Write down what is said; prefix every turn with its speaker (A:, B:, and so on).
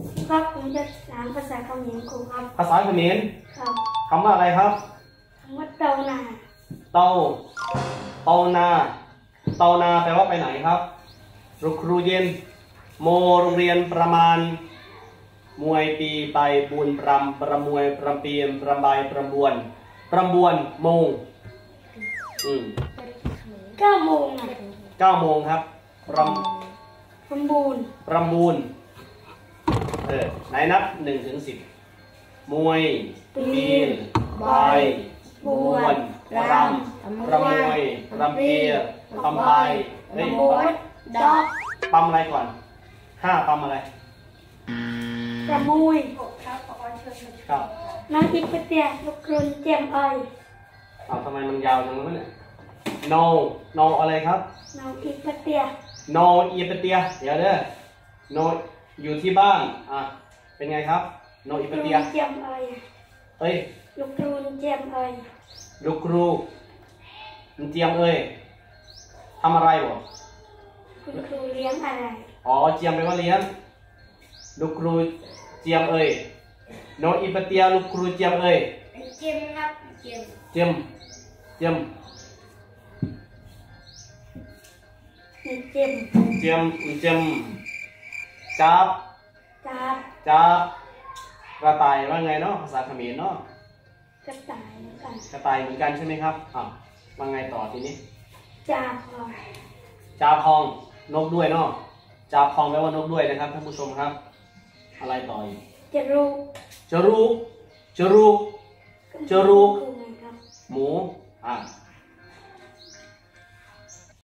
A: ครับผมจะสอนภาษาเขมรครูครับ
B: ภาษาเขมร
A: ครับ
B: คำว่าอะไรครับ
A: คำว่าเตานา
B: เตาเตานาเตานาแปลว่าไปไหนครับครูเย็นโมโรงเรียนประมาณมวยปีไปบุญประมวยประเปียนประบายประบวนโมง
A: 9 โมง
B: 9 โมงครับ
A: ประมูล
B: ไหนนับ1 ถึง 10มวยปีนใบบุญประมวยประเปียนประบาย
A: ดอก
B: ปั๊มอะไรก่อน5ปั๊มอะไร
A: ประมุย
B: ครับ
A: น้องอิปเตียลูกครุนเจียมเอย
B: ทำไมมันยาวจังเลยเนี่ยโนอะไรครับ
A: น้องอิปเตีย
B: โนอีปเตียเดี๋ยวเด้อโนอยู่ที่บ้านเป็นไงครับโนอีปเตีย
A: เจียมเอยลูกครุนเจียมเอย
B: ลูกครูเจียมเอ้ยทำอะไรบ่
A: คุณครูเลี้ยงอะไร
B: เจียมแปลว่าเลี้ยงลูกครูเจียมเอ้ยโนอีปเตียลูกครูเจียมเอ้ย
A: เจียมครับเจียม
B: เจียมจับกระต่ายว่าไงเนาะภาษาเขมรเนาะ
A: กระต่ายเหมือน
B: กันใช่ไหมครับว่าไงต่อทีนี้
A: จ
B: าพองนกด้วยเนาะจาพองแปลว่านกด้วยนะครับท่านผู้ชมครับอะไรต่ออีก
A: จะรู้
B: หมู